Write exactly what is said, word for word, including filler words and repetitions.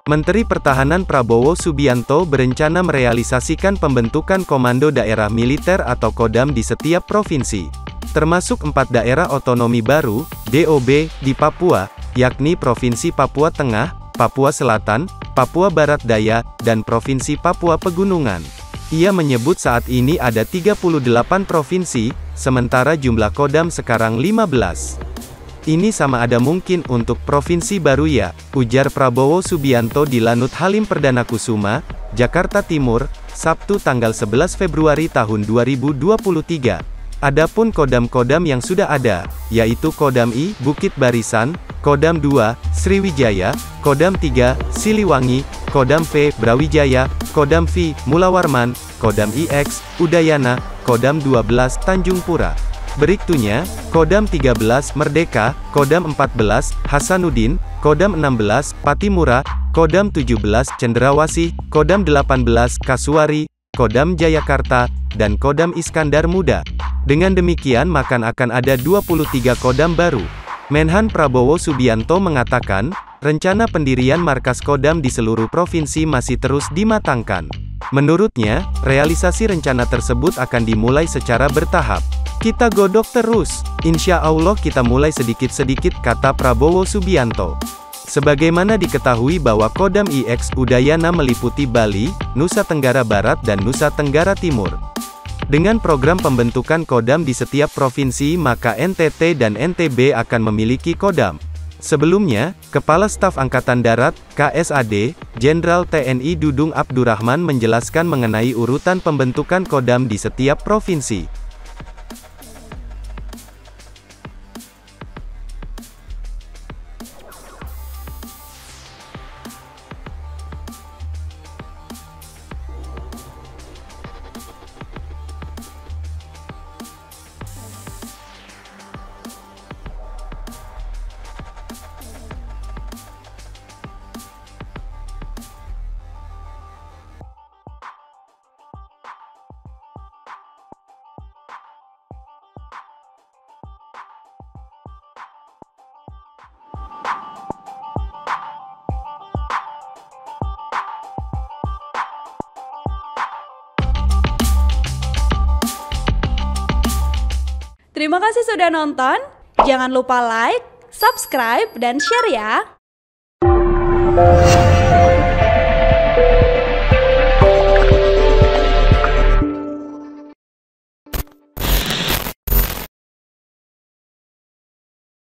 Menteri Pertahanan Prabowo Subianto berencana merealisasikan pembentukan Komando Daerah Militer atau Kodam di setiap provinsi, termasuk empat daerah otonomi baru, D O B, di Papua, yakni Provinsi Papua Tengah, Papua Selatan, Papua Barat Daya, dan Provinsi Papua Pegunungan. Ia menyebut saat ini ada tiga puluh delapan provinsi, sementara jumlah Kodam sekarang lima belas. Ini sama ada mungkin untuk provinsi baru ya, ujar Prabowo Subianto di Lanut Halim Perdana Kusuma, Jakarta Timur, Sabtu tanggal sebelas Februari tahun dua ribu dua puluh tiga. Adapun Kodam-Kodam yang sudah ada, yaitu Kodam I, Bukit Barisan, Kodam dua, Sriwijaya, Kodam tiga, Siliwangi, Kodam V, Brawijaya, Kodam V, Mulawarman, Kodam I X, Udayana, Kodam dua belas, Tanjung Pura. Berikutnya, Kodam tiga belas, Merdeka, Kodam empat belas, Hasanuddin, Kodam enam belas, Patimura, Kodam tujuh belas, Cendrawasih, Kodam delapan belas, Kasuari, Kodam Jayakarta, dan Kodam Iskandar Muda. Dengan demikian maka akan ada dua puluh tiga Kodam baru. Menhan Prabowo Subianto mengatakan, rencana pendirian markas Kodam di seluruh provinsi masih terus dimatangkan. Menurutnya, realisasi rencana tersebut akan dimulai secara bertahap. Kita godok terus, insya Allah kita mulai sedikit-sedikit, kata Prabowo Subianto. Sebagaimana diketahui bahwa Kodam I X Udayana meliputi Bali, Nusa Tenggara Barat dan Nusa Tenggara Timur. Dengan program pembentukan Kodam di setiap provinsi maka N T T dan N T B akan memiliki Kodam. Sebelumnya, Kepala Staf Angkatan Darat, K S A D, Jenderal T N I Dudung Abdurrahman menjelaskan mengenai urutan pembentukan Kodam di setiap provinsi. Terima kasih sudah nonton, jangan lupa like, subscribe, dan share ya!